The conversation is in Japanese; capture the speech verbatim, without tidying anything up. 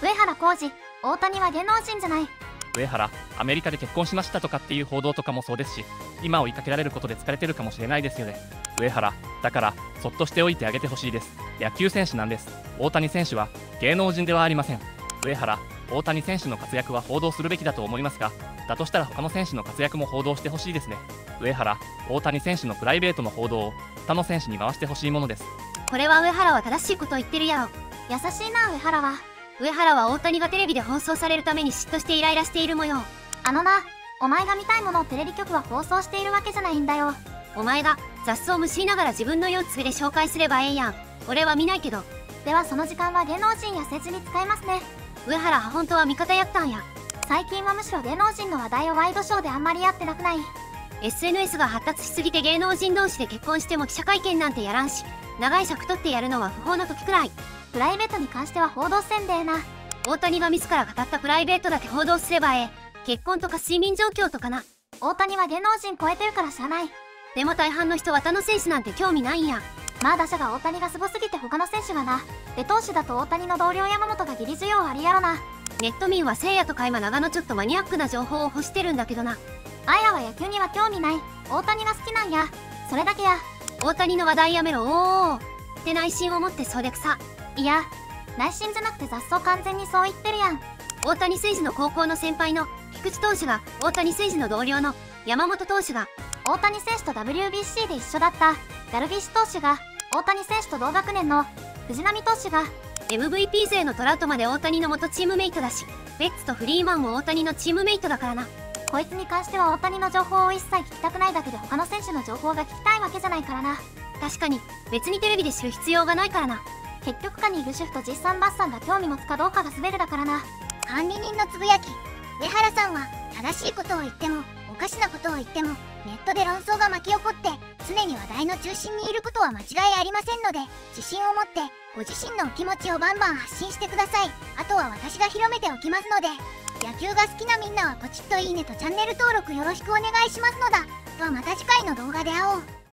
上原浩二、大谷は芸能人じゃない。 上原、アメリカで結婚しましたとかっていう報道とかもそうですし、今追いかけられることで疲れてるかもしれないですよね。上原、だからそっとしておいてあげてほしいです。野球選手なんです。大谷選手は芸能人ではありません。上原、大谷選手の活躍は報道するべきだと思いますが、だとしたら他の選手の活躍も報道してほしいですね。上原、大谷選手のプライベートの報道を他の選手に回してほしいものです。 これは上原は正しいことを言ってるやろ。 優しいな上原は。 上原は大谷がテレビで放送されるために嫉妬してイライラしている模様。 あのな、お前が見たいものをテレビ局は放送しているわけじゃないんだよ。 お前が雑草をむしりながら自分の四つで紹介すればええやん。俺は見ないけど。 ではその時間は芸能人や政治に使いますね。 上原は本当は味方やったんや。 最近はむしろ芸能人の話題をワイドショーであんまりやってなくない？ エスエヌエス が発達しすぎて芸能人同士で結婚しても記者会見なんてやらんし、長い尺取ってやるのは不法な時くらい。 プライベートに関しては報道せんでえな。 大谷が自ら語ったプライベートだけ報道すればええ。結婚とか睡眠状況とかな。 大谷は芸能人超えてるからしゃあない。 でも大半の人は他の選手なんて興味ないんや。 まあ打者が大谷がすごすぎて他の選手がな。で投手だと大谷の同僚山本がギリ需要ありやろな。 ネット民は聖夜とか今長野ちょっとマニアックな情報を欲してるんだけどな。 あやは野球には興味ない。大谷が好きなんや。それだけや。 大谷の話題やめろおーおーって内心を持ってそうでくさ。 いや、内心じゃなくて雑草完全にそう言ってるやん。 大谷選手の高校の先輩の菊池投手が大谷選手の同僚の山本投手が大谷選手と ダブリュービーシー で一緒だったダルビッシュ投手が大谷選手と同学年の藤浪投手がエムブイピー 勢のトラウトまで大谷の元チームメイトだし、ベッツとフリーマンも大谷のチームメイトだからな。 こいつに関しては大谷の情報を一切聞きたくないだけで他の選手の情報が聞きたいわけじゃないからな。 確かに別にテレビで知る必要がないからな。 結局下にいる主婦と実産バッサンが興味持つかどうかが全てだからな。 管理人のつぶやき。上原さんは正しいことを言ってもおかしなことを言ってもネットで論争が巻き起こって常に話題の中心にいることは間違いありませんので、自信を持ってご自身のお気持ちをバンバン発信してください。あとは私が広めておきますので、野球が好きなみんなはポチッといいねとチャンネル登録よろしくお願いしますのだ。ではまた次回の動画で会おう。